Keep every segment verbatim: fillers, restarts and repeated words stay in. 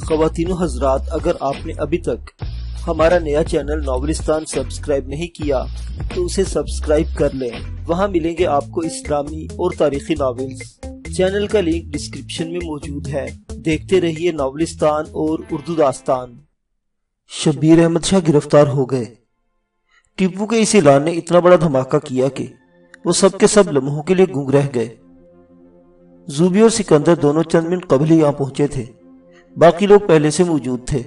خواتین و حضرات، اگر آپ نے ابھی تک ہمارا نیا چینل ناولستان سبسکرائب نہیں کیا تو اسے سبسکرائب کر لیں۔ وہاں ملیں گے آپ کو اسلامی اور تاریخی ناولز۔ چینل کا لنک ڈسکرپشن میں موجود ہے۔ دیکھتے رہیے ناولستان اور اردو داستان۔ شبیر احمد شاہ گرفتار ہو گئے۔ ٹیپو کے اس اعلان نے اتنا بڑا دھماکہ کیا کہ وہ سب کے سب لمحوں کے لیے گونگ رہ گئے۔ زوبی اور سکندر دونوں چند منٹ قبل ہی یہاں پہنچے تھے، باقی لوگ پہلے سے موجود تھے۔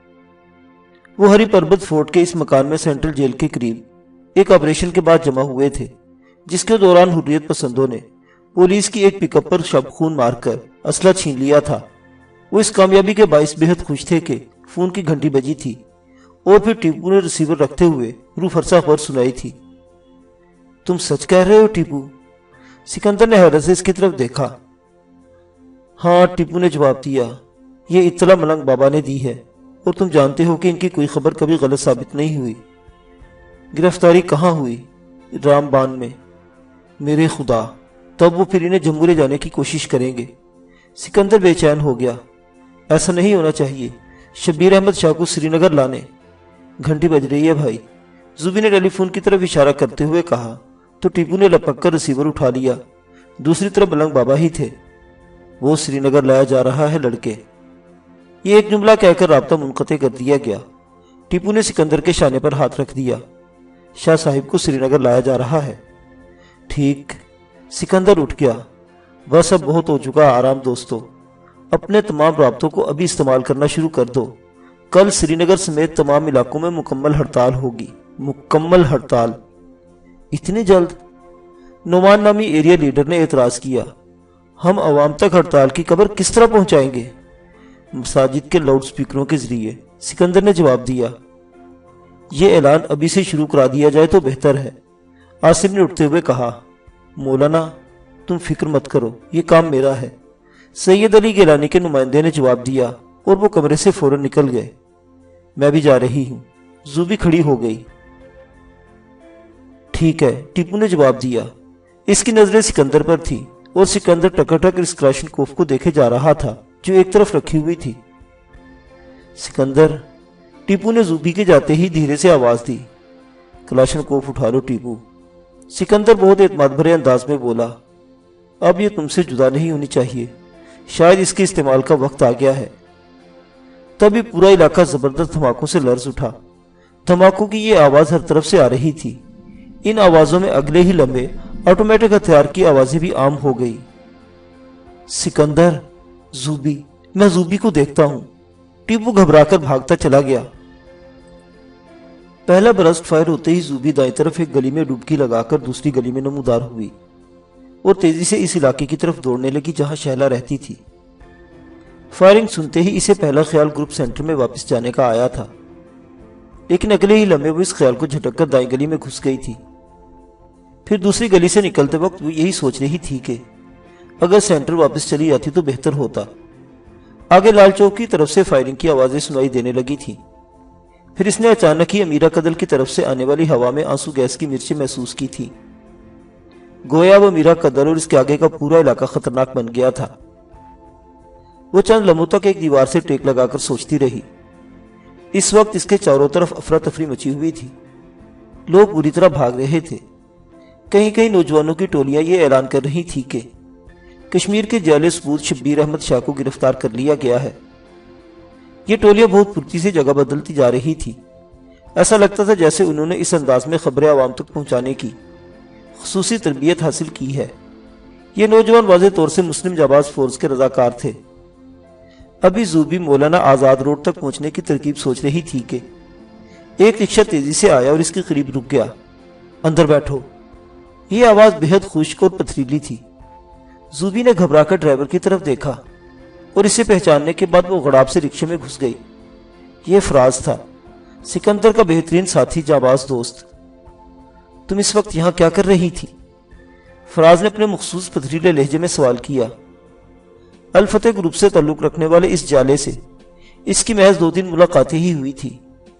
وہ ہری پربت فورٹ کے اس مکان میں سینٹرل جیل کے قریب ایک آپریشن کے بعد جمع ہوئے تھے، جس کے دوران حریت پسندوں نے پولیس کی ایک پک اپ پر شب خون مار کر اسلحہ چھین لیا تھا۔ وہ اس کامیابی کے باعث بے حد خوش تھے کہ فون کی گھنٹی بجی تھی اور پھر ٹیپو نے ریسیور رکھتے ہوئے روح فرسا خبر سنائی تھی۔ تم سچ کہہ رہے ہو ٹیپو؟ سکندر نے حیرت سے اس کی طرف دیکھا۔ ہاں، ٹیپو نے جواب دیا، یہ اطلاع ملنگ بابا نے دی ہے اور تم جانتے ہو کہ ان کی کوئی خبر کبھی غلط ثابت نہیں ہوئی۔ گرفتاری کہاں ہوئی؟ رام بان میں۔ میرے خدا، تب وہ پھر انہیں جموں لے جانے کی کوشش کریں گے۔ سکندر بے چین ہو گیا۔ ایسا نہیں ہونا چاہیے، شبیر احمد شاہ کو سری نگر لانے۔ گھنٹی بج رہی ہے بھائی، زوبی نے ٹیلی فون کی طرف اشارہ کرتے ہوئے کہا تو ٹیپو نے لپک کر ریسیور اٹھا لیا۔ دوسری طرف ملنگ بابا ہی تھے۔ وہ سری نگر لایا جا رہا ہے لڑکے۔ یہ ایک جملہ کہہ کر رابطہ منقطع کر دیا گیا۔ ٹیپو نے سکندر کے شانے پر ہاتھ رکھ دیا۔ شاہ صاحب کو سری نگر لایا جا رہا ہے۔ ٹھیک۔ سکندر اٹھ گیا۔ بس اب بہت ہو چکا آرام دوستو، اپنے تمام رابطوں کو ابھی استعمال کرنا شروع کر دو۔ کل سری نگر سمیت تمام علاقوں میں مکمل ہڑتال ہوگی۔ مکمل ہڑتال؟ اتنی جلد؟ نعمان نامی ایریا لیڈر نے اعتراض کیا۔ ہم عوام تک ہڑتال کی خبر کس طرح پہنچائیں گے؟ مساجد کے لاؤڈ سپیکروں کے ذریعے، سکندر نے جواب دیا۔ یہ اعلان ابھی سے شروع کرا دیا جائے تو بہتر ہے، آصف نے اٹھتے ہوئے کہا۔ مولانا، تم فکر مت کرو، یہ کام میرا ہے، سید علی گیلانی کے نمائندے نے جواب دیا اور وہ کمرے سے فوراً نکل گئے۔ میں بھی جا رہی ہوں۔ زوبی کھڑی ہو گئی۔ ٹھیک ہے، ٹیپو نے جواب دیا۔ اس کی نظریں سکندر پر تھی اور سکندر ٹکر ٹکر اس کلاشن کوف کو دیکھے جا رہا تھا جو ایک طرف رکھی ہوئی تھی۔ سکندر، ٹیپو نے زوبی کے جاتے ہی دھیرے سے آواز دی۔ کلاشن کوف اٹھا لو ٹیپو۔ سکندر بہت اعتماد بھرے انداز میں بولا۔ اب یہ تم سے جدا نہیں ہونی چاہیے، شاید اس کے استعمال کا وقت آ گیا ہے۔ تبھی پورا علاقہ زبردست دھماکوں سے لرز اٹھا۔ دھماکوں کی یہ آواز ہر طرف سے آ رہی تھی۔ ان آوازوں میں اگلے ہی لمحے آٹومیٹک ہتھیار کی آوازیں بھی عام ہو گئی۔ سکندر، زوبی، میں زوبی کو دیکھتا ہوں۔ ٹیپو گھبرا کر بھاگتا چلا گیا۔ پہلا برسٹ فائر ہوتے ہی زوبی دائیں طرف ایک گلی میں ڈبکی لگا کر دوسری گلی میں نمودار ہوئی اور تیزی سے اس علاقے کی طرف دوڑنے لگی جہاں شہلا رہتی تھی۔ فائرنگ سنتے ہی اسے پہلا خیال گروپ سینٹر میں واپس جانے کا آیا تھا، لیکن اگلے ہی لمحے وہ اس خیال کو جھٹک کر دائیں گلی میں گھس گئی تھی۔ پھر دوسری گلی سے نکلتے وقت وہ یہی سوچ رہی تھی کہ اگر سینٹر واپس چلی جاتی تو بہتر ہوتا۔ آگے لال چوک کی طرف سے فائرنگ کی آوازیں سنائی دینے لگی تھی۔ پھر اس نے اچانک ہی امیرہ قدل کی طرف سے آنے والی ہوا میں آنسو گیس کی مرچیں محسوس کی تھی۔ گویا وہ امیرہ قدل اور اس کے آگے کا پورا علاقہ خطرناک بن گیا تھا۔ وہ چند لمحوں تک ایک دیوار سے ٹیک لگا کر سوچتی رہی۔ اس وقت اس کے چاروں طرف افراتفری مچی ہوئی تھی۔ لوگ بری طرح بھاگ رہے تھے۔ کہیں کہیں نوجوانوں کی ٹولیاں یہ اعلان کر رہی تھی کہ کشمیر کے جعلی ثبوت شبیر احمد شاہ کو گرفتار کر لیا گیا ہے۔ یہ ٹولیاں بہت پھرتی سے جگہ بدلتی جا رہی تھی۔ ایسا لگتا تھا جیسے انہوں نے اس انداز میں خبریں عوام تک پہنچانے کی خصوصی تربیت حاصل کی ہے۔ یہ نوجوان واضح طور سے مسلم جانباز فورس کے رضاکار تھے۔ ابھی زوبی مولانا آزاد روڈ تک پہنچنے کی ترکیب سوچ رہی تھی کہ ایک رکشہ تیزی سے آیا اور اس کے قریب رک گیا۔ اندر بیٹھو۔ یہ آواز بہت خشک اور پتھریلی تھی۔ زوبی نے گھبرا کر ڈرائیور کی طرف دیکھا اور اسے پہچاننے کے بعد وہ غڑاب سے رکشے میں گھس گئی۔ یہ فراز تھا، سکندر کا بہترین ساتھی، جانباز دوست۔ تم اس وقت یہاں کیا کر رہی تھی؟ فراز نے اپنے مخصوص پتھریلے لہجے میں سوال کیا۔ الفتح گروپ سے تعلق رکھنے والے اس جالے سے اس کی محض دو تین ملاقاتیں ہی ہوئی تھی۔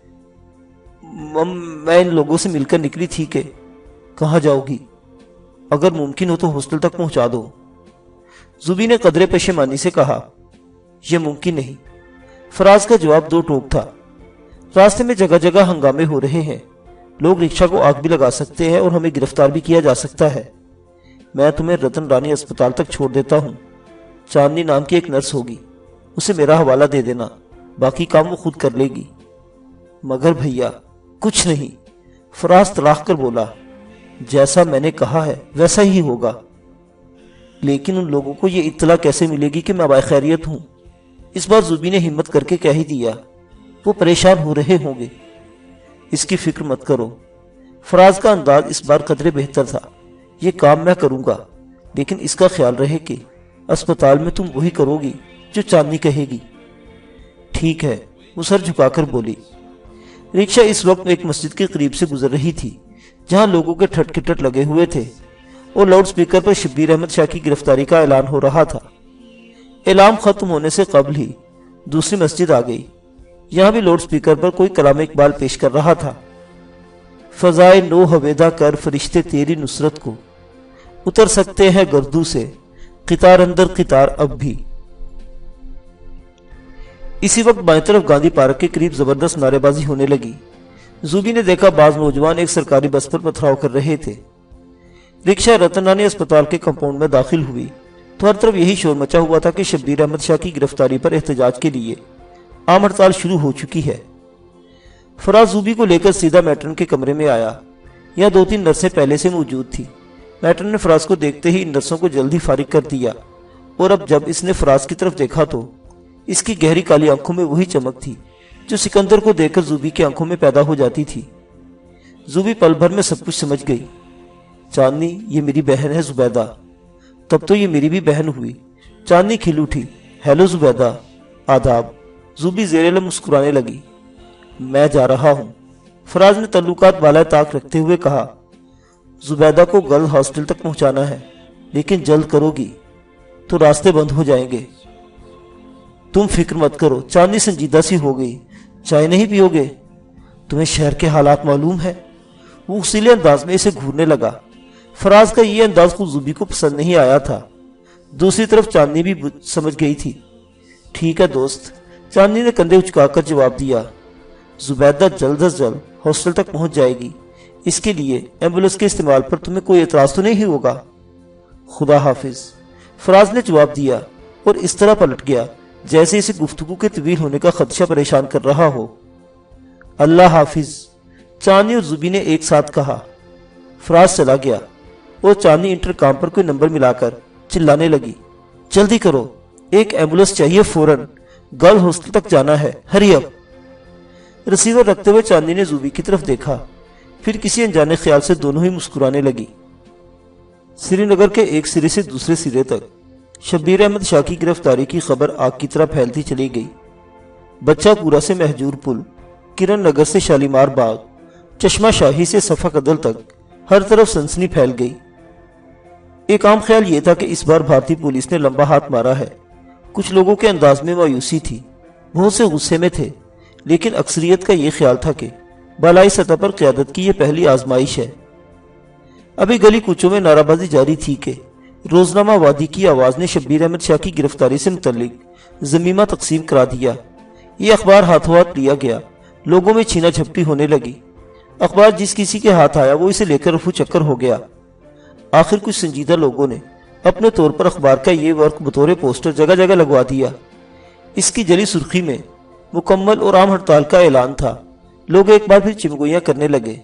میں ان لوگوں سے مل کر نکلی تھی کہ کہاں جاؤ گی؟ اگر ممکن ہو تو ہاسٹل تک پہنچا دو۔ زوبی نے قدرے پشیمانی سے کہا۔ یہ ممکن نہیں۔ فراز کا جواب دو ٹوک تھا۔ راستے میں جگہ جگہ ہنگامے ہو رہے ہیں، لوگ رکشہ کو آگ بھی لگا سکتے ہیں اور ہمیں گرفتار بھی کیا جا سکتا ہے۔ میں تمہیں رتن رانی اسپتال تک چھوڑ دیتا ہوں، چاندنی نام کی ایک نرس ہوگی، اسے میرا حوالہ دے دینا، باقی کام وہ خود کر لے گی۔ مگر بھیا کچھ نہیں، فراز تڑاک کر بولا، جیسا میں نے کہا ہے ویسا ہی ہوگا۔ لیکن ان لوگوں کو یہ اطلاع کیسے ملے گی کہ میں باخیریت ہوں؟ اس بار زوبی نے ہمت کر کے کہہ ہی دیا، وہ پریشان ہو رہے ہوں گے۔ اس کی فکر مت کرو۔ فراز کا انداز اس بار قدرے بہتر تھا۔ یہ کام میں کروں گا، لیکن اس کا خیال رہے کہ اسپتال میں تم وہی کرو گی جو چاندنی کہے گی۔ ٹھیک ہے، وہ سر جھکا کر بولی۔ رکشہ اس وقت ایک مسجد کے قریب سے گزر رہی تھی جہاں لوگوں کے ٹھٹ کھٹٹ لگے ہوئے تھے اور لاؤڈ سپیکر پر شبیر احمد شاہ کی گرفتاری کا اعلان ہو رہا تھا۔ اعلان ختم ہونے سے قبل ہی دوسری مسجد آ گئی، یہاں بھی لاؤڈ سپیکر پر کوئی کلام اقبال پیش کر رہا تھا۔ فضائے نو ہویدا کر فرشتے تیری نصرت کو، اتر سکتے ہیں گردوں سے قطار اندر قطار اب بھی۔ اسی وقت بائیں طرف گاندھی پارک کے قریب زبردست نعرے بازی ہونے لگی۔ زوبی نے دیکھا بعض نوجوان ایک سرکاری بس پر پتھراؤ کر رہے تھے۔ رکشہ رتن رانی اسپتال کے کمپاؤنڈ میں داخل ہوئی تو ہر طرف یہی شور مچا ہوا تھا کہ شبیر احمد شاہ کی گرفتاری پر احتجاج کے لیے عام ہڑتال شروع ہو چکی ہے۔ فراز زوبی کو لے کر سیدھا میٹرن کے کمرے میں آیا۔ یہاں دو تین نرسیں پہلے سے موجود تھی۔ میٹرن نے فراز کو دیکھتے ہی ان نرسوں کو جلدی فارغ کر دیا، اور اب جب اس نے فراز کی طرف دیکھا تو اس کی گہری کالی آنکھوں میں وہی چمک تھی جو سکندر کو دیکھ کر زوبی کی آنکھوں میں پیدا ہو جاتی تھی۔ زوبی پل بھر میں سب کچھ سمجھ گئی۔ چاندنی، یہ میری بہن ہے زبیدہ۔ تب تو یہ میری بھی بہن ہوئی۔ چاندنی کھل اٹھی۔ ہیلو زبیدہ، آداب۔ زوبی زیر لب مسکرانے لگی۔ میں جا رہا ہوں، فراز نے تعلقات بالائے طاق رکھتے ہوئے کہا۔ زبیدہ کو گرل ہاسٹل تک پہنچانا ہے، لیکن جلد کرو گی تو راستے بند ہو جائیں گے۔ تم فکر مت کرو۔ چاندنی سنجیدہ سی ہو گئی۔ چائے نہیں پیو گے؟ تمہیں شہر کے حالات معلوم ہے؟ وہ اصیلے انداز میں اسے گھورنے لگا۔ فراز کا یہ انداز خود زوبی کو پسند نہیں آیا تھا۔ دوسری طرف چاندنی بھی سمجھ گئی تھی۔ ٹھیک ہے دوست، چاندنی نے کندھے اچکا کر جواب دیا۔ زبیدہ جلد از جلد ہاسٹل تک پہنچ جائے گی، اس کے لیے ایمبولینس کے استعمال پر تمہیں کوئی اعتراض تو نہیں ہوگا؟ خدا حافظ، فراز نے جواب دیا اور اس طرح پلٹ گیا جیسے اسے گفتگو کے طویل ہونے کا خدشہ پریشان کر رہا ہو۔ اللہ حافظ، چاندنی اور زوبی نے ایک ساتھ کہا۔ فراز چلا گیا اور چاندنی انٹرکام پر کوئی نمبر ملا کر چلانے لگی۔ جلدی کرو، ایک ایمبولینس چاہیے فوراً، گرل ہاسٹل تک جانا ہے، ہری اپ۔ ریسیور رکھتے ہوئے چاندنی نے زوبی کی طرف دیکھا، پھر کسی انجانے خیال سے دونوں ہی مسکرانے لگی۔ سری نگر کے ایک سرے سے دوسرے سرے تک شبیر احمد شاہ کی گرفتاری کی خبر آگ کی طرح پھیلتی چلی گئی۔ بچہ پورا سے مہجور پل، کرن نگر سے شالیمار باغ، چشمہ شاہی سے صفا قدل تک ہر طرف سنسنی پھیل گئی۔ ایک عام خیال یہ تھا کہ اس بار بھارتی پولیس نے لمبا ہاتھ مارا ہے۔ کچھ لوگوں کے انداز میں مایوسی تھی، بہت سے غصے میں تھے، لیکن اکثریت کا یہ خیال تھا کہ بالائی سطح پر قیادت کی یہ پہلی آزمائش ہے۔ ابھی گلی کوچوں میں نعرہ بازی جاری تھی کہ روزنامہ وادی کی آواز نے شبیر احمد شاہ کی گرفتاری سے متعلق ضمیمہ تقسیم کرا دیا۔ یہ اخبار ہاتھوں ہاتھ لیا گیا، لوگوں میں چھینا جھپٹی ہونے لگی۔ اخبار جس کسی کے ہاتھ آیا وہ اسے لے کر رفو چکر ہو گیا۔ آخر کچھ سنجیدہ لوگوں نے اپنے طور پر اخبار کا یہ ورق بطور پوسٹر جگہ جگہ لگوا دیا۔ اس کی جلی سرخی میں مکمل اور عام ہڑتال کا اعلان تھا۔ لوگ ایک بار پھر چمگویاں کرنے لگے۔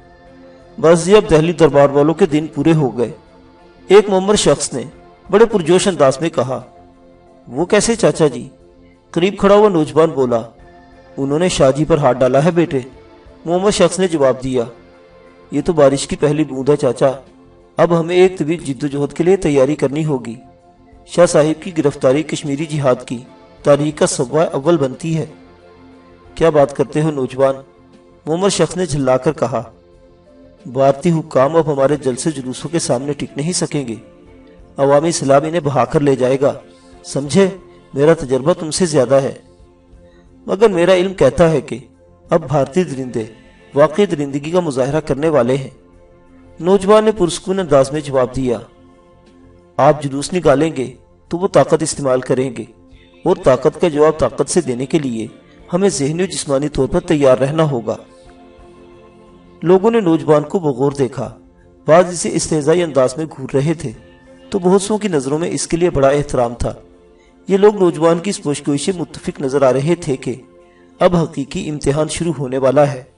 بس یہ اب دہلی دربار والوں کے دن پورے ہو گئے، ایک معمر شخص نے بڑے پرجوش انداز میں کہا۔ وہ کیسے چاچا جی؟ قریب کھڑا ہوا نوجوان بولا۔ انہوں نے شاہ جی پر ہاتھ ڈالا ہے بیٹے، معمر شخص نے جواب دیا۔ یہ تو بارش کی پہلی بوند ہے چاچا، اب ہمیں ایک طویل جدوجہد کے لیے تیاری کرنی ہوگی۔ شاہ صاحب کی گرفتاری کشمیری جہاد کی تاریخ کا سوال اول بنتی ہے۔ کیا بات کرتے ہو نوجوان؟ معمر شخص نے جھلا کر کہا۔ بھارتی حکام اب ہمارے جلسے جلوسوں کے سامنے ٹک نہیں سکیں گے، عوامی اسلام انہیں بہا کر لے جائے گا، سمجھے؟ میرا تجربہ تم سے زیادہ ہے، مگر میرا علم کہتا ہے کہ اب بھارتی درندے واقعی درندگی کا مظاہرہ کرنے والے ہیں۔ نوجوان نے پرسکون انداز میں جواب دیا۔ آپ جلوس نکالیں گے تو وہ طاقت استعمال کریں گے، اور طاقت کا جواب طاقت سے دینے کے لیے ہمیں ذہنی اور جسمانی طور پر تیار رہنا ہوگا۔ لوگوں نے نوجوان کو بغور دیکھا، بعض اسے استہزائی انداز میں گھور رہے تھے تو بہت سو کی نظروں میں اس کے لیے بڑا احترام تھا۔ یہ لوگ نوجوان کی اس پیش گوئی سے متفق نظر آ رہے تھے کہ اب حقیقی امتحان شروع ہونے والا ہے۔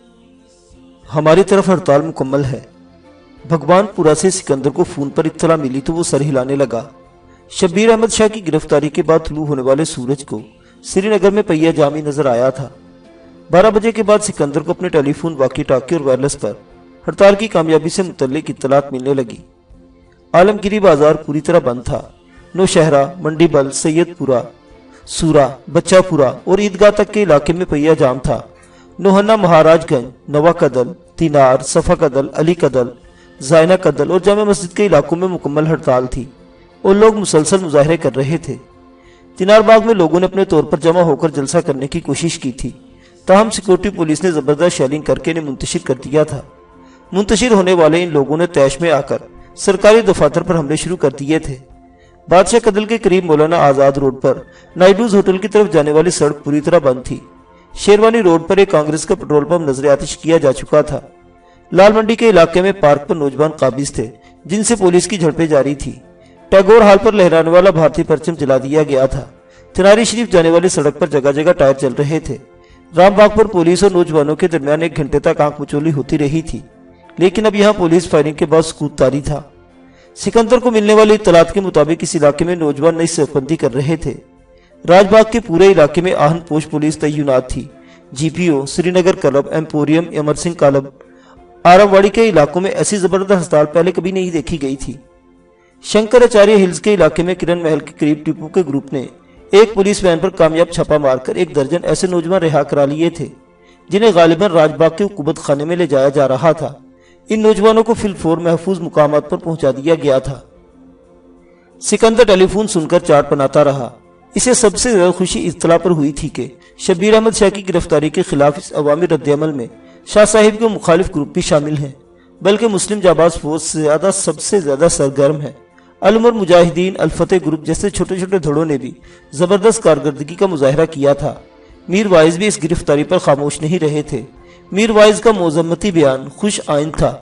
ہماری طرف ہڑتال مکمل ہے۔ بھگوان پورا سے سکندر کو فون پر اطلاع ملی تو وہ سر ہلانے لگا۔ شبیر احمد شاہ کی گرفتاری کے بعد طلوع ہونے والے سورج کو سری نگر میں پہیہ جامی نظر آیا تھا۔ بارہ بجے کے بعد سکندر کو اپنے ٹیلی فون، واکی ٹاکی اور وائرلیس پر ہڑتال کی کامیابی سے متعلق اطلاعات ملنے لگی۔ عالمگیری بازار پوری طرح بند تھا۔ نوشہرہ، منڈی بل، سید پورہ، سورا، بچہ پورہ اور عیدگاہ تک کے علاقے میں پہیہ جام تھا۔ نوہنہ، مہاراج گنج، نوا کدل، تینار، صفا کدل، علی کدل، زائنہ کدل اور جامع مسجد کے علاقوں میں مکمل ہڑتال تھی اور لوگ مسلسل مظاہرے کر رہے تھے۔ تینار باغ میں لوگوں نے اپنے طور پر جمع ہو کر جلسہ کرنے کی کوشش کی تھی، تاہم سیکورٹی پولیس نے زبردست شیلنگ کر کے انہیں منتشر کر دیا تھا۔ منتشر ہونے والے ان لوگوں نے طیش میں آ کر سرکاری دفاتر پر حملے شروع کر دیے تھے۔ بادشاہ کدل کے قریب مولانا آزاد روڈ پر نائڈوز ہوٹل کی طرف جانے والی سڑک پوری طرح بند تھی۔ شیروانی روڈ پر ایک کانگریس کا پٹرول پمپ نظر آتش کیا جا چکا تھا۔ لال منڈی کے علاقے میں پارک پر نوجوان قابض تھے جن سے پولیس کی جھڑپیں جاری تھی۔ ٹیگور ہال پر لہرانے والا بھارتی پرچم جلا دیا گیا تھا۔ چناری شریف جانے والی سڑک پر جگہ جگہ ٹائر چل رہے تھے۔ رام باغ پر پولیس اور نوجوانوں کے درمیان ایک گھنٹے تک آنکھ مچولی ہوتی رہی تھی، لیکن اب یہاں پولیس فائرنگ کے بعد سکوت طاری تھا۔ سکندر کو ملنے والی اطلاعات کے مطابق اس علاقے میں نوجوان نئی صف بندی کر رہے تھے۔ راج باغ کے پورے علاقے میں آہن پوش پولیس تعینات تھی۔ G P O, Srinagar club, emporium, Amar Singh club, آرم واڑی کے علاقوں میں ایسی زبردست ہڑتال پہلے کبھی نہیں دیکھی گئی تھی۔ شنکر اچاریہ ہلز کے علاقے میں کرن محل کے قریب ٹیپو کے گروپ نے ایک پولیس وین پر کامیاب چھاپا مار کر ایک درجن ایسے نوجوان رہا کرا لیے تھے جنہیں غالباً راج باغ کے حکومت خانے میں لے جایا جا رہا تھا۔ ان نوجوانوں کو فی الفور محفوظ مقامات پر پہنچا دیا گیا تھا۔ سکندر ٹیلی فون سن کر چاٹ بناتا رہا۔ اسے سب سے زیادہ خوشی اطلاع پر ہوئی تھی کہ شبیر احمد شاہ کی گرفتاری کے خلاف اس عوامی رد عمل میں شاہ صاحب کے مخالف گروپ بھی شامل ہیں، بلکہ مسلم جانباز فوج سے زیادہ سب سے زیادہ سرگرم ہے۔ العمر مجاہدین، الفتح گروپ جیسے چھوٹے چھوٹے دھڑوں نے بھی زبردست کارکردگی کا مظاہرہ کیا تھا۔ میر وائز بھی اس گرفتاری پر خاموش نہیں رہے تھے۔ میر وائز کا مذمتی بیان خوش آئند تھا۔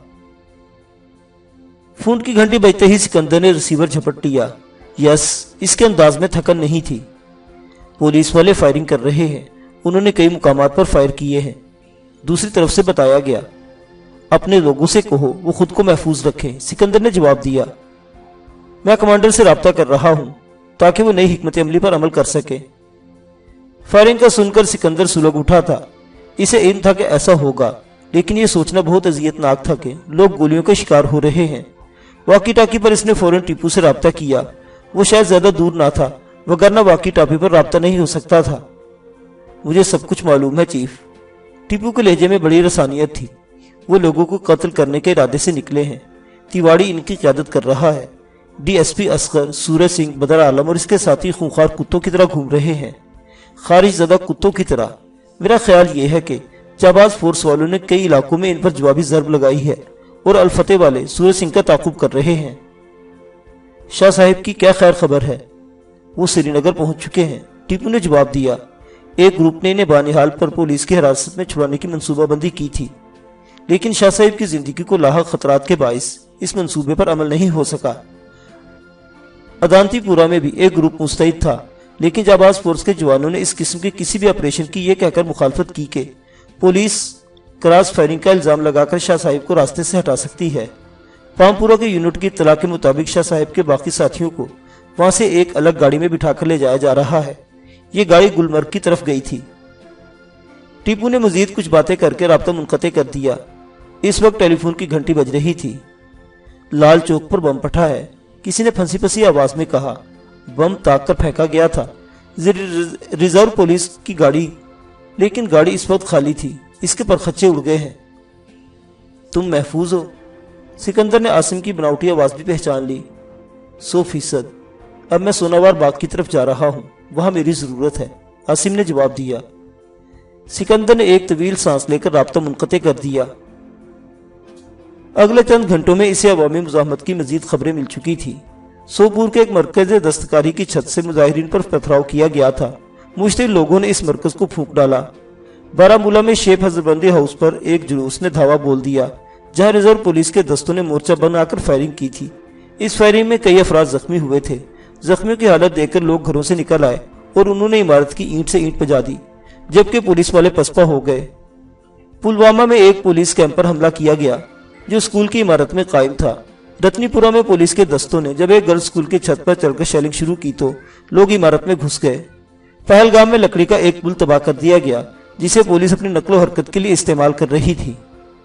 فون کی گھنٹی بجتے ہی سکندر نے ریسیور جھپٹ لیا۔ یس، اس کے انداز میں تھکن نہیں تھی۔ پولیس والے فائرنگ کر رہے ہیں، انہوں نے کئی مقامات پر فائر کیے ہیں۔ دوسری طرف سے بتایا گیا، اپنے لوگوں سے کہو وہ خود کو محفوظ رکھیں۔ سکندر نے جواب دیا، میں کمانڈر سے رابطہ کر رہا ہوں تاکہ وہ نئی حکمت عملی پر عمل کر سکے۔ فائرنگ کا سن کر سکندر سلگ اٹھا تھا۔ اسے علم تھا کہ ایسا ہوگا، لیکن یہ سوچنا بہت اذیت ناک تھا کہ لوگ گولیوں کے شکار ہو رہے ہیں۔ واکی ٹاکی پر اس نے فوراً ٹیپو سے رابطہ کیا۔ وہ شاید زیادہ دور نہ تھا، وگرنہ واکی ٹاکی پر رابطہ نہیں ہو سکتا تھا۔ مجھے سب کچھ معلوم ہے چیف۔ ٹیپو کے لہجے میں بڑی رسانیت تھی۔ وہ لوگوں کو قتل کرنے کے ارادے سے نکلے ہیں۔ تیواڑی ان کی قیادت کر رہا ہے۔ ڈی ایس پی اصغر، سورج سنگھ، بدر عالم اور اس کے ساتھی خونخوار کتوں کی طرح گھوم رہے ہیں، خارج زدہ کتوں کی طرح۔ میرا خیال یہ ہے کہ جانباز فورس والوں نے کئی علاقوں میں ان پر جوابی ضرب لگائی ہے اور الفتح والے سورج سنگھ کا تعاقب کر رہے ہیں۔ شاہ صاحب کی کیا خیر خبر ہے؟ وہ سری نگر پہنچ چکے ہیں، ٹیپو نے جواب دیا۔ ایک گروپ نے انہیں بانہال پر پولیس کی حراست میں چھڑانے کی منصوبہ بندی کی تھی، لیکن شاہ صاحب کی زندگی کو لاحق خطرات کے باعث اس منصوبے پر عمل نہیں ہو سکا۔ ادانتی پورہ میں بھی ایک گروپ مستعد تھا، لیکن جانباز فورس کے جوانوں نے اس قسم کے کسی بھی آپریشن کی یہ کہہ کر مخالفت کی کہ پولیس کراس فائرنگ کا الزام لگا کر شاہ صاحب کو راستے سے ہٹا سکتی ہے۔ پامپورہ کے یونٹ کی اطلاع کے مطابق شاہ صاحب کے باقی ساتھیوں کو وہاں سے ایک الگ گاڑی میں بٹھا کر لے جایا جا رہا ہے۔ یہ گاڑی گلمرگ کی طرف گئی تھی۔ ٹیپو نے مزید کچھ باتیں کر کے رابطہ منقطع کر دیا۔ اس وقت ٹیلی فون کی گھنٹی بج رہی تھی۔ لال چوک پر بم پھٹا ہے، کسی نے پھنسی پسی آواز میں کہا۔ بم تاک کر پھینکا گیا تھا ریزرو پولیس کی گاڑی، لیکن گاڑی اس وقت خالی تھی، اس کے پرخچے اڑ گئے ہیں۔ تم محفوظ ہو؟ سکندر نے عاصم کی بناوٹی آواز بھی پہچان لی۔ سو فیصد۔ اب میں سوناوار باغ کی طرف جا رہا ہوں، وہاں میری ضرورت ہے، عاصم نے جواب دیا۔ سکندر نے ایک طویل سانس لے کر رابطہ منقطع کر دیا۔ اگلے چند گھنٹوں میں اسے عوامی مزاحمت کی مزید خبریں مل چکی تھی۔ سوپور کے ایک مرکز دستکاری کی چھت سے مظاہرین پر پتھراؤ کیا گیا تھا۔ مشتعل لوگوں نے اس مرکز کو پھونک ڈالا۔ بارامولہ میں شیخ حضربندی ہاؤس پر ایک جلوس نے دھاوا بول دیا، جہاں ریزرو پولیس کے دستوں نے مورچہ بنا کر فائرنگ کی تھی۔ اس فائرنگ میں کئی افراد زخمی ہوئے تھے۔ زخمیوں کی حالت دیکھ کر لوگ گھروں سے نکل آئے اور انہوں نے عمارت کی اینٹ سے اینٹ بجا دی، جبکہ پولیس والے پسپا ہو گئے۔ پلوامہ میں ایک پولیس کیمپ پر حملہ کیا گیا جو اسکول کی عمارت میں قائم تھا۔ رتنی پورہ میں پولیس کے دستوں نے جب ایک گرلز اسکول کی چھت پر چڑھ کر شیلنگ شروع کی تو لوگ عمارت میں گھس گئے۔ پہلگام میں لکڑی کا ایک پل تباہ کر دیا گیا جسے پولیس اپنی نقل و حرکت کے لیے استعمال کر رہی تھی۔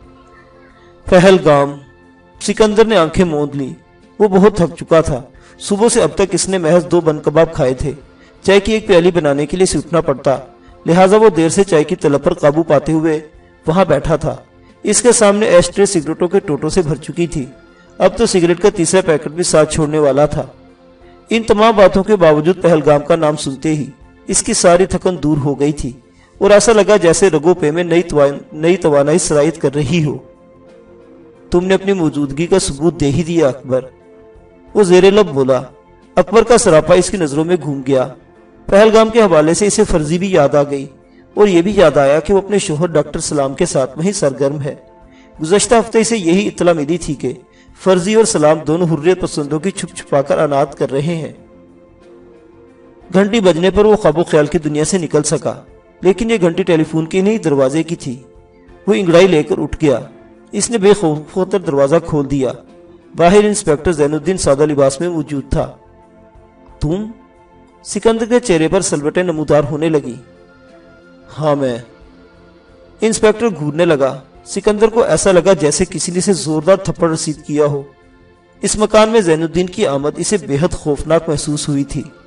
پہلگام۔ سکندر نے آنکھیں موند لی۔ وہ بہت تھک چکا تھا۔ صبح سے اب تک اس نے محض دو بند کباب کھائے تھے۔ چائے کی ایک پیالی بنانے کے لیے اسے اٹھنا پڑتا، لہٰذا وہ دیر سے چائے کی طلب پر قابو پاتے ہوئے وہاں بیٹھا تھا۔ اس کے سامنے ایش ٹرے سگریٹوں کے ٹوٹوں سے بھر چکی تھی۔ اب تو سگریٹ کا تیسرا پیکٹ بھی ساتھ چھوڑنے والا تھا۔ ان تمام باتوں کے باوجود پہلگام کا نام سنتے ہی اس کی ساری تھکن دور ہو گئی تھی اور ایسا لگا جیسے رگوں پہ میں نئی نئی توانائی سرایت کر رہی ہو۔ تم نے اپنی موجودگی کا ثبوت دے ہی دیا اکبر، وہ زیر لب بولا۔ اکبر کا سراپا اس کی نظروں میں گھوم گیا۔ پہلگام کے حوالے سے اسے فرضی بھی یاد آ گئی اور یہ بھی یاد آیا کہ وہ اپنے شوہر ڈاکٹر سلام کے ساتھ وہیں سرگرم ہے۔ گزشتہ ہفتے اسے یہی اطلاع ملی تھی کہ فرضی اور سلام دونوں حریت پسندوں کی چھپ چھپا کر انات کر رہے ہیں۔ گھنٹی بجنے پر وہ خواب و خیال کی دنیا سے نکل سکا، لیکن یہ گھنٹی ٹیلی فون کے نہیں دروازے کی تھی۔ وہ انگڑائی لے کر اٹھ گیا۔ اس نے بے خوف ہوکر دروازہ کھول دیا۔ باہر انسپیکٹر زین الدین سادہ لباس میں موجود تھا۔ تم؟ سکندر کے چہرے پر سلوٹیں نمودار ہونے لگی۔ ہاں میں۔ انسپیکٹر گھورنے لگا۔ سکندر کو ایسا لگا جیسے کسی نے اسے زوردار تھپڑ رسید کیا ہو۔ اس مکان میں زین الدین کی آمد اسے بے حد خوفناک محسوس ہوئی تھی۔